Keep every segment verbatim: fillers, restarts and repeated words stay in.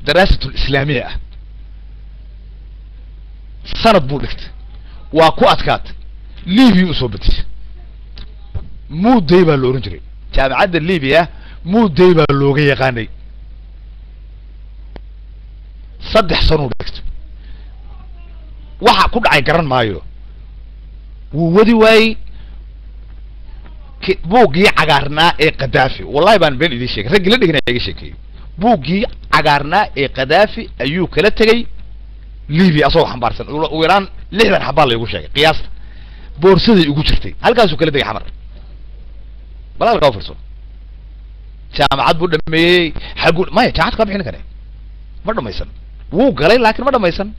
دراسة الإسلامية سنة بولكت وكو أتكات ليبيا أصوبتي مو ديبا اللورنجري جامعة ليبيا مو ديبا اللوغية غاني صدح سنو دكت waxa ku dhacay garan maayo wuu wadi way buugii cagaarnaa ee Qadaafi wallahi baan been idin sheegay rag la dhigna iga sheekay buugii cagaarnaa ee Qadaafi ayuu kala tagay Liibiya asoo xambaarsan u yaraan lixdan xabaa la igu sheegay qiyaasta boorsadii ugu jirtay halkaas uu kala tagay xamar balaal ka furso jaamacad buu dhameeyay xaguu ma jaamacad ka bixin kare ma dhamaysan wuu galay laakiin ma dhamaysan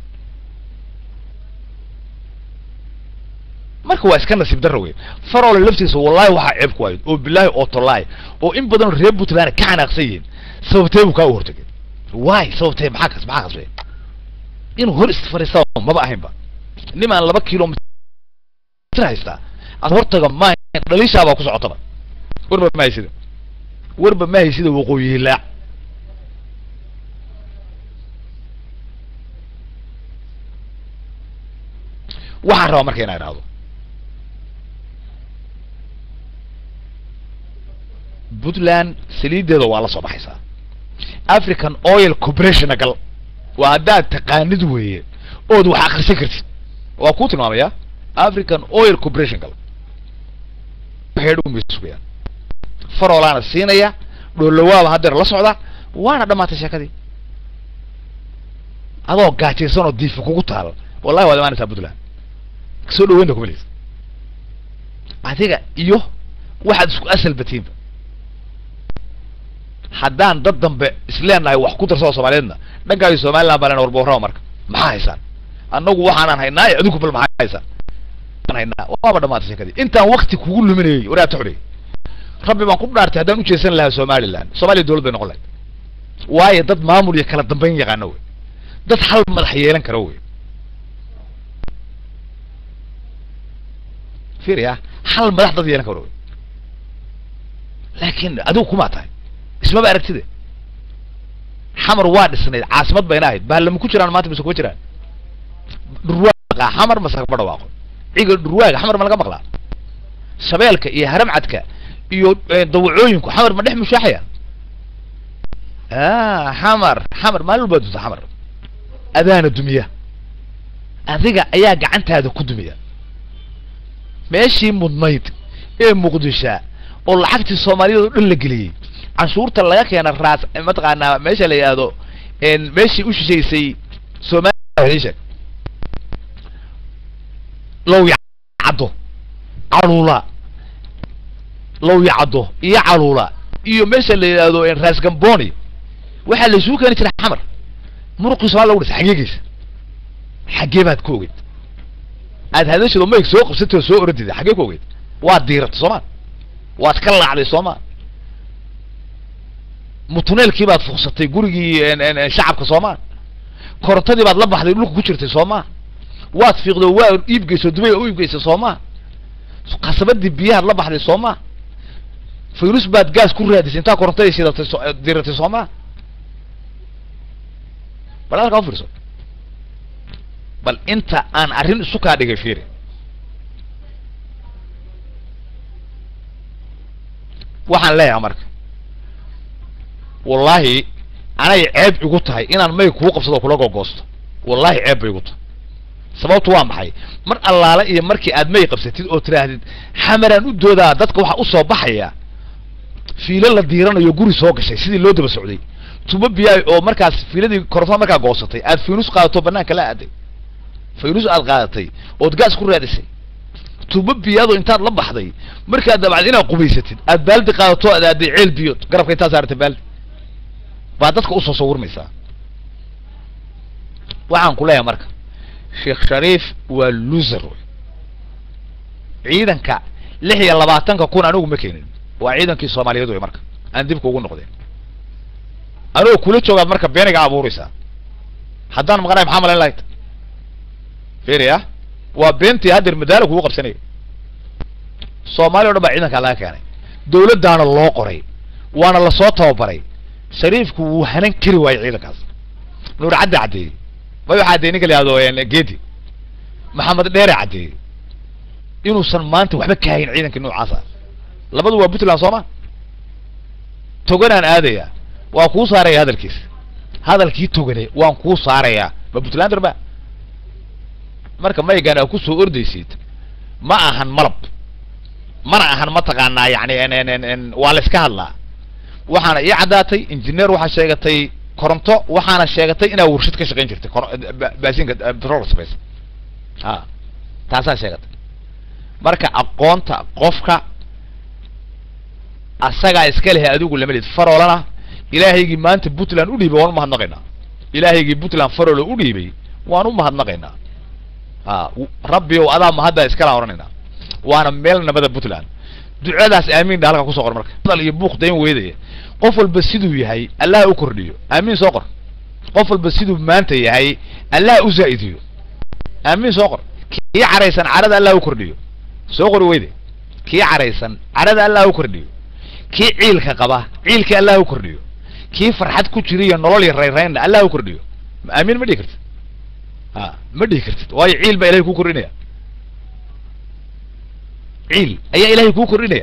marka waa iska nasiib darro weey farol laftiisa wallahi waxa ceeb ku ahayd oo billahi oo tolay oo in badan reeb Puntland ka xanaaqsayeen sababtay uu ka hortagay waay sababtay maxaa kas maxaa kas in hor isfariiso ma ba ahaynba nimaan laba kiiloomitir haysta ad hortaga ma dhalisha baa ku socotaba warba ma haysid warba ma haysid waqooyi la waxa raba markay inay raado Puntland saliideeda waa la soo baxaysaa African Oil Corporation gal waa dad taqaanid weeye oo wax akhrisan kartid waa ku tilmaamaya African Oil Corporation gal heedu miskuya farolana siinaya dhowlawaaba hadeer la socda waana dhamaatay shaqadii adoo gaajeysan oo diif kugu taal wallahi waa dhamaanaysaa Puntland soo dhaweynta ku bilis adiga iyo waxaad isku asal batiin haddaan dad dambe isleenahay wax ku darso Soomaaliyeedna dhankaaga Soomaaliland baan warbo hore marka maxaa haysan annagu waxaan haynaa adigu bal maxaa haysan haynaa waaba dhamaatay shaqadii intaan waqti kugu luminayay waraa tuxri rabbi baan ku dhaartay haddaan u jeesan lahaa Soomaaliland Soomaaliya dawlad bay noqon lahayd waayo dad maamul iyo kala dambeyn yaqaan way dad hal madax yeelan karo way fiiriya hal madax dad yeelan karo laakiin adigu kuma tahay isma baaragtide xamar waa dhisnay caasimad bayna ahayd baa lama ku jiraan maanta bisoo ku jiraan durwaaqa xamar masak badhawaaqo iga durwaaqa xamar ma laga maqlaa shabeelka iyo haramcadka iyo dawacooyinku xamar ma dhex mushaaxaya ah xamar xamar ma loo baadto xamar adaana dumiya adiga ayaa gacantaada ku dumiya meeshii mudnayd ee muqdisho oo lacagtii Soomaaliyeed oo dhan la geliyay cashuurta laga keenay raas ma taqaanaa meesha la yiraahdo in meeshii u shisheysay Soomaaliyeed لو يعدو علولا لو يعدو إيه علولا إيه مثل هذا إن راس جنبوني واحد اللي شو كان يترح حمر مرق سؤال لو بس حقيقيش حقيبات كوجد هذا شيء لما يسوق ستة سوق ردي حقيقة كوجد واد ديرة صومان واتكلم على صومان متنال كيبات فرصتي جورجي إن إن شعب كصومان كرتدي بعد لبح يقول لك بشرتي صومان واد في غدوة يبقى سدوي أو يبقى صومان قصبت دي بيها لبح لي صومان فيروس بعد جاز كل هذا سنتا كرتدي سيدا ديرة صومان بلا كافرسو بل انت ان ارين سوكا دغه فيري waxaan leeyahay marka wallahi anay ceeb igu tahay inaan may ku qabsado kula gogoosto wallahi ceeb igu tahay sababtu waa maxay mar allaala iyo markii aad may qabsatid oo tiraahdid xamaran u doodaa dadka waxa u soo baxaya fiilo la diiranayo guri soo gashay sidii loo daba socday tuba biyay oo markaas fiiladii korfa markaa goosatay aad fiinus qaadato banaanka la aaday فيروس القاعدتي وتقاس كل رادسي تببي هذا انت لا بخدي marka dabacdina qubaysatid aad baaldi qaadato aad ceel biyo garabka inta saartay baal baad dadka u soo sawirmaysaa waxaan ku leeyahay marka Sheikh Sharif waa loser ciidanka lix iyo labaatan kun anigu ma keenin waa ciidankii Soomaaliyeed way marka aan dib ugu noqdeen anigu kula joogaad marka beeniga abuuraysaa haddaan maqnay maxamed lahayd فيريا وبنتي هادر مدارك وقف سنة صومالي ولا بعيدك على كاني دولة دانا الله قري وانا الله صوتها وبري شريفك وحنان كري واي عيدك هذا نور عدي عدي ما يحدي نقل هذا يعني جدي محمد دير عدي إنه سلمانت وحبك كاين عيدا كأنه عصا لبضوا بطلان صوما توجنا أنا هذا وأكو صاري هذا الكيس هذا الكيس توجنا وأكو صاري ببطلان دربا مركب ما يجانا أكو سو أردي سيد ما أهن مرب ما أهن متقنا يعني إن إن إن إن والسكه الله وحنا يعداتي إنجنير وحنا شيء كورنتو وحنا شيء إنه ورشة كشغين جرت بازين بترولس بس ها تاسع شيء marka aqoonta qofka asaga iska leh adigu lama lid faroolana ilaahaygi maanta Puntland u dhiibay waan mahadnaqayna ilaahaygi Puntland faroolo u dhiibay waan u mahadnaqayna ha rabbi oo adaa mahadda iska la oranayna waana meel nabada Puntland ducadaas aamin dalka ku soo qor marka dal iyo buuq dayn weeday qof walba siduu yahay Allah u kordhiyo aamin soo qor qof walba siduu maanta yahay Allah u zaa'idiyo aamin soo qor kii caraysan carada Allah u kordhiyo soo qor weeyday kii caraysan carada Allah u kordhiyo kii ciilka qaba ciilka Allah u kordhiyo kii farxad ku jiriyo nolol yar reereyn Allah u kordhiyo aamin ma dhigirtid ha ma dhigirtid way ciil ba Ilaahay ku kordhinaya ciil ayaa Ilaahay ku kordhinaya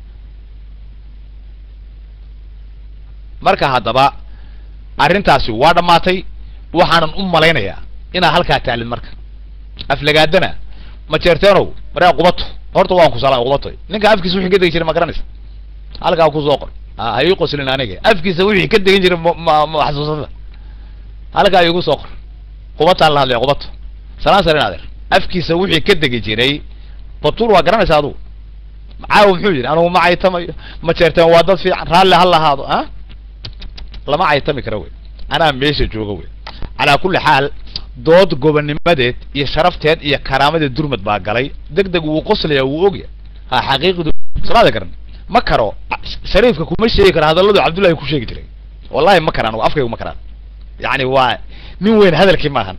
marka hadaba arintaasi waa dhamaatay waxaan u maleynayaa ina halka taalin marka aflagaadana ma jeerteeno maraa qubato horta waan ku salaam qubato ninka afkiisa wixii ka degay jiray ma garanaysa halka ku soo qor ah ay qoslin aniga afkiisa wixii ka degay jiray ma xasuusada halka ay ugu soo qor qubata la hadlay qubato salaam sarin adeer afkiisa wixii ka degay jiray batur waa garanaysa adu caaw muxuu yiri anigu ma aytamayo ma jeerteen waa dad fiican raali hal lahaado ha lama aytami karo way ana meesha jooga way ala kulli xaal dood gobonimadeed iyo sharafteed iyo karaamadeed durmad baa galay degdeg uu qoslaya uu ogyahay ha xaqiiqdu salaada garan ma karo shariifka kuma sheegi kara hadaladu Cabdullaahi ku sheegi jiray wallahi ma karaan afkaygu ma karaan yaani waa nin weyn hadalkii ma ahan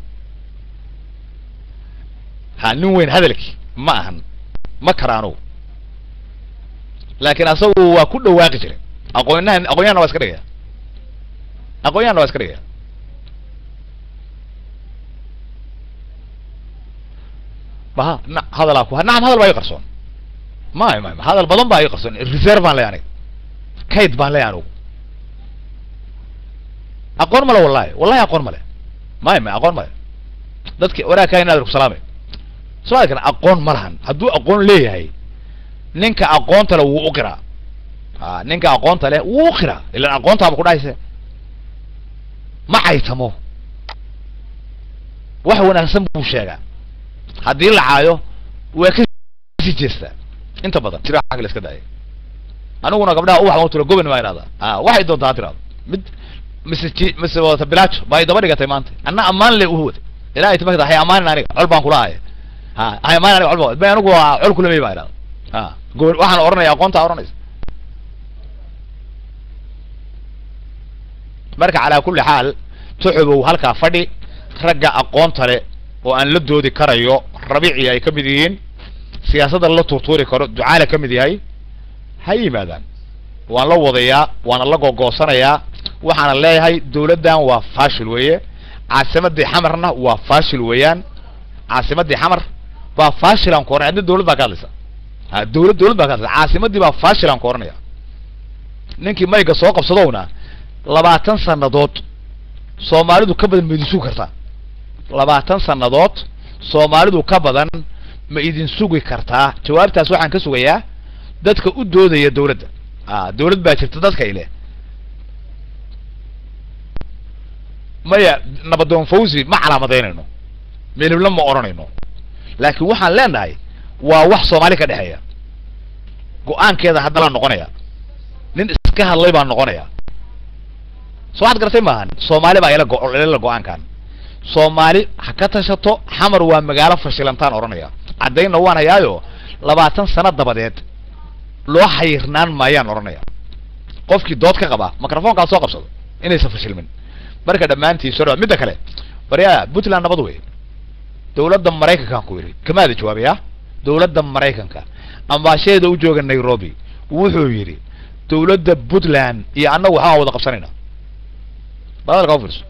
ha nin weyn hadalkii ma ahan ma karaano laakiin asagu waa ku dhawaaqi jiray aqoonyahan aqoonyahan waa iska dhigaya aqoonyahan waa iska dhigaya ما هذا لا كوه نعم هذا ما يقرصون ما ما هذا البضن ما يقرصون الريزيرف بان لا يعني كيد بان لا يعني أقول ملا والله والله أقول ملا ما ما أقول ملا ذاتك ولا كاين هذا السلامة سؤال كان أقول ملهن هدو أقول ليه هاي نينك أقول تلا وأقرأ آه نينك أقول تلا وأقرأ إلا أقول تلا بقول عايزة ما عايزمو واحد وانا سمبو شجع haddii la caayo way ka sii jeestaa inta badan tira xaq la iska daayay aniguna gabdhaha wax aan tiro goban ma iraada ah waxay doontaa tiraado mid message message wada bilaajo bay daba dhigatay maanta anna amaan le u wad ilaahay tabakada hay amaan aniga col baan kula haye ha hay amaan aniga col baan anigu waa col kula may iraada ha goor waxaan oranayaa aqoonta oranaysa marka ala kulli xaal tuxubu halka fadhi ragga aqoonta leh oo aan la doodi karayo rabiici ay kamid yihiin siyaasadda la turtuuri karo ducaale kamid yahay hay maadan waan la wadayaa waan la gogoosanayaa waxaan leeyahay dawladdan waa faashil weeye caasimadii xamarna waa faashil weeyaan caasimadii xamar waa faashil aan koornay hadda dawlad baa ka hadlaysa ha dawlad dawlad baa ka hadlaysa caasimadii baa faashil aan koornaya ninkii mayga soo qabsadowna labaatan sanadood Soomaalidu ka badan meedisu kartaa labaatan sanadood Soomaalidu ka badan ma idin sugi kartaa jawaabtaas waxaan ka sugayaa dadka u doodaya dawladda ah dawlad baa jirta dadka ile maya nabadoon fawzi ma calaamadeynayno meelna ma oranayno laakiin waxaan leenahay waa wax Soomaali ka dhaxeeya go'aankeeda hadda la noqonaya nin iska hadlay baa noqonaya soo had gartay maahan Soomaali baa ila go'aankan Soomaali ha ka tashato xamar waa magaalo fashilantaan oranaya cadayna waan hayaayo labaatan sano dabadeed loo xayrnaan maayaan oranaya qofkii dood ka qaba mikrofoonka soo qabsado inay safashilmin marka dhamaantii soo mid kale bariya Puntland nabad weey dawladda Mareykanka ku yiri kamaada jawaabaya dawladda Mareykanka ambaashada u jooga Nairobi wuxuu yiri dawladda Puntland iyo annagu waxa wada qabsanayna badalka office